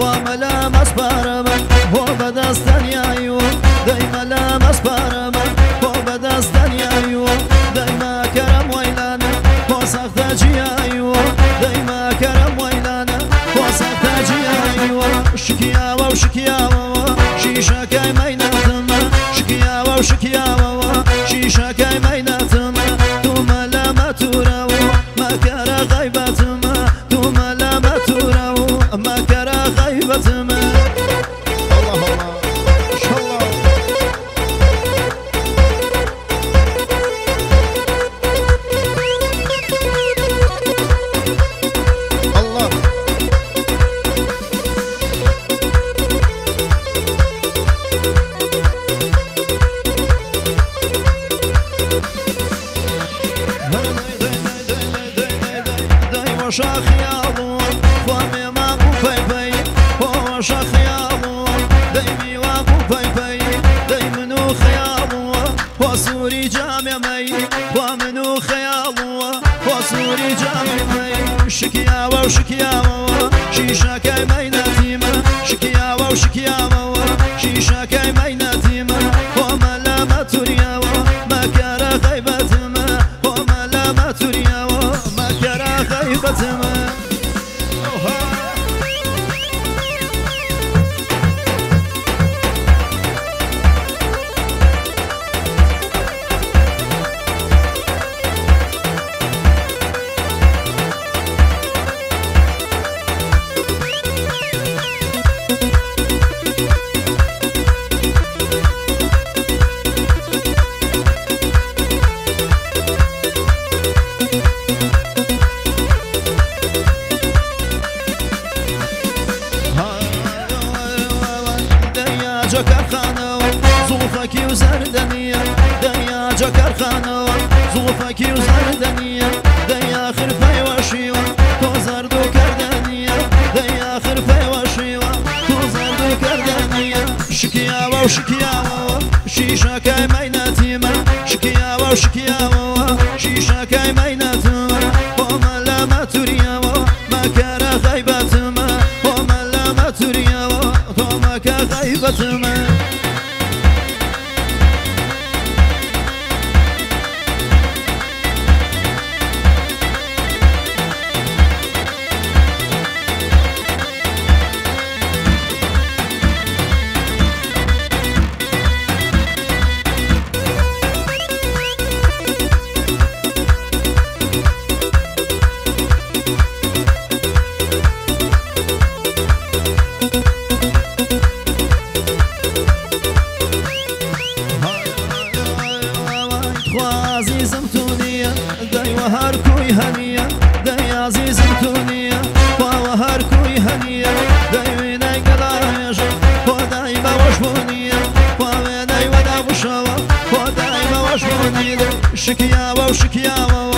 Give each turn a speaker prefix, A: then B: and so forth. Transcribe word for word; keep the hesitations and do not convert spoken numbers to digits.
A: وملا مسبارم هو بدستنیایو دایما لا مسبارم هو بدستنیایو دایما کرم ویلانه هو سخت جیایو دایما کرم ویلانه هو سخت جیایو شکیا و شکیا و شیشه کای میناتم شکیا و شکیا و شیشه کای میناتم تو ملا متورا و مکر غیبتم تو ملا متورا و مکر غیبتم شخيالون فمي ما بوبي هو شخيالون دايمي وابوبي دايمنو خيالون وسوري جامع مي ومنو خيالون وسوري جامع مي شكيا وشكيا شيشا كاي ميناتيما شكيا وشكيا شيشا كاي ميناتيما وملا ما توريا ما كرا غيبتما وملا ما توريا ما كرا غيبتما جاكرخانة زوفكي وزردنية دنيا جاكرخانة زوفكي وزردنية دنيا خرفي وشيوة توزردو كردنية دنيا خرفي وشيوة توزردو كردنية شكيا وشكيا شيشا كاي ميناتيما شكيا وشكيا شيشا كاي ميناتيما وما لا ما تريا ما كان غيبتما وما لا ما تريا وما كان غيبتما عزيزم تونية داي وهاركوي هنية داي عزيزم تونية وهاركوي هنية داي ويناي قلايش وداي بوشبونية ويناي ودا بشوا وداي بوشبونية شكيا وشكيا